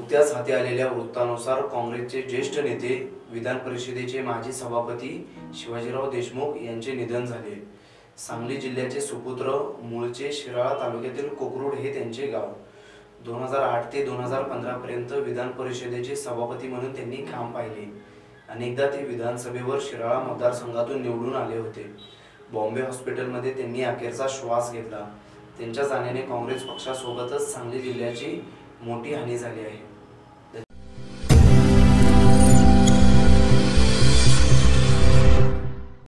नुकत्याच हाती आलेल्या वृत्तानुसार काँग्रेसचे ज्येष्ठ नेते विधान परिषदेचे माजी सभापती शिवाजीराव देशमुख यांचे निधन झाले। सांगली जिल्ह्याचे सुपुत्र, मूळचे शिराळा तालुक्यातील कोकरूड हे त्यांचे गाव। 2008 ते 2015 पर्यंत विधान परिषदेचे सभापती म्हणून त्यांनी काम पाहिले। अनेकदा ते विधानसभेवर शिराळा मतदारसंघातून निवडून आले होते। बॉम्बे हॉस्पिटलमध्ये त्यांनी अखेरचा श्वास घेतला। त्यांच्या जाण्याने काँग्रेस पक्षासोबतच सांगली जिल्ह्याची मोठी हानी झाली आहे।